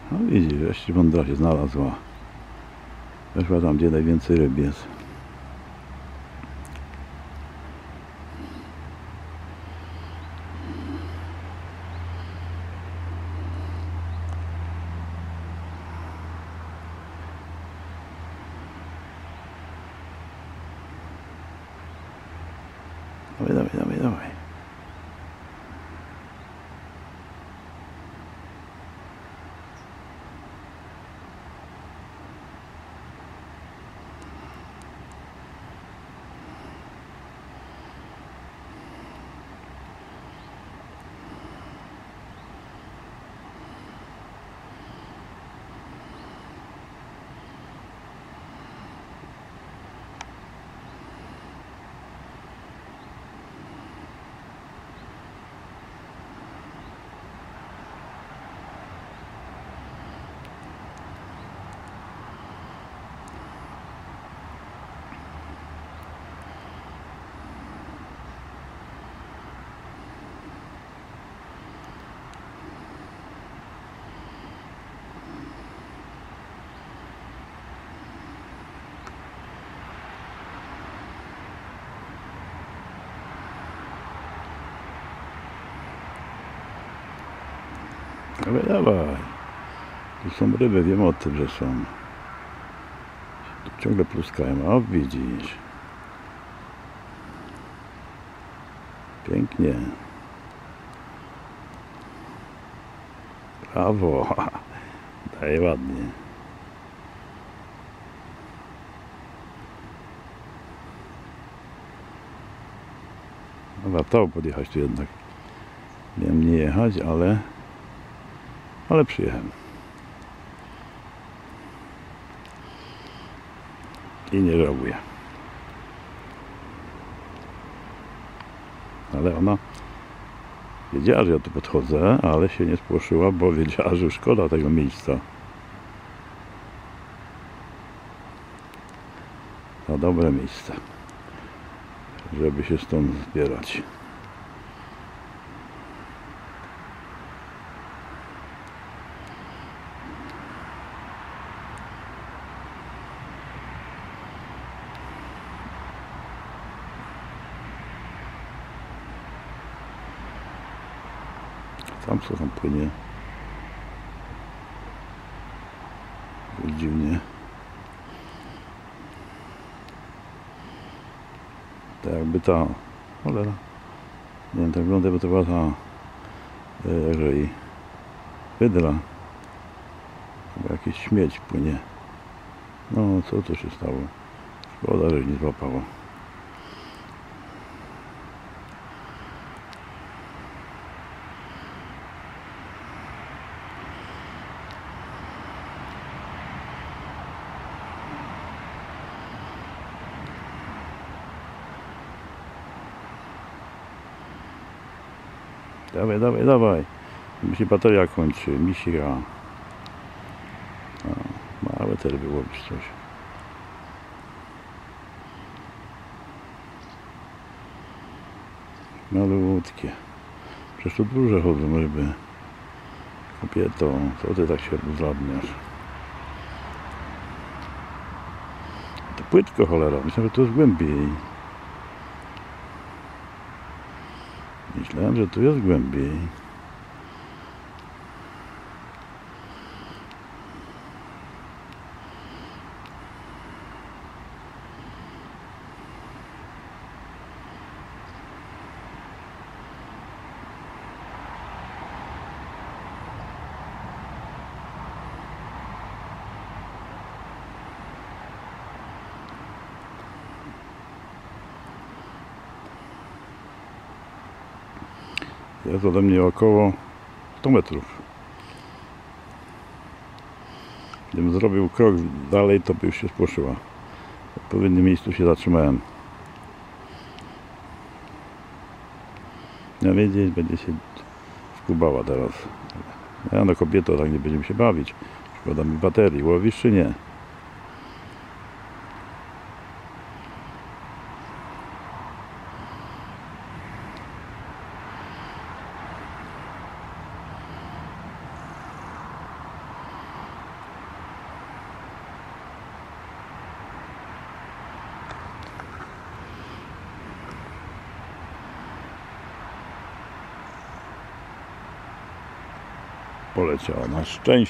No widzisz, wreszcie mądra się znalazła. Weszła tam, gdzie najwięcej ryb jest. Dawaj, dawaj, dawaj, dawaj. Dawaj, dawaj. Tu są ryby, wiem o tym, że są. Tu ciągle pluskają, o widzisz. Pięknie. Brawo. Daje ładnie. No, warto podjechać tu jednak. Miałem nie jechać, ale przyjechałem. I nie żałuję. Ale ona wiedziała, że ja tu podchodzę, ale się nie spłoszyła, bo wiedziała, że szkoda tego miejsca. To dobre miejsce, żeby się stąd zbierać. Tam co tam płynie. Dziwnie. Tak jakby ta... Cholera. Nie wiem, tak wygląda, bo to była ta... Jeżeli... Wydra. Chyba jakiś śmieć płynie. No, co tu się stało? Szkoda, że nie złapało. Dawaj, dawaj, dawaj. Mi się bateria kończy, misia. Małe te ryby łowisz coś. Malutkie. Przecież tu duże chodzą ryby. Kobieto, co ty tak się rozladniasz? To płytko, cholera. Myślałem, że to jest głębiej. Myślałem, że tu jest głębiej. Jest ode mnie około 100 metrów. Gdybym zrobił krok dalej, to by już się spłoszyła. W odpowiednim miejscu się zatrzymałem. Ja wiedzieć, będzie się skubała teraz. Ja no kobieto, tak nie będziemy się bawić. Szkoda mi baterii. Łowisz czy nie? poleciała na szczęście.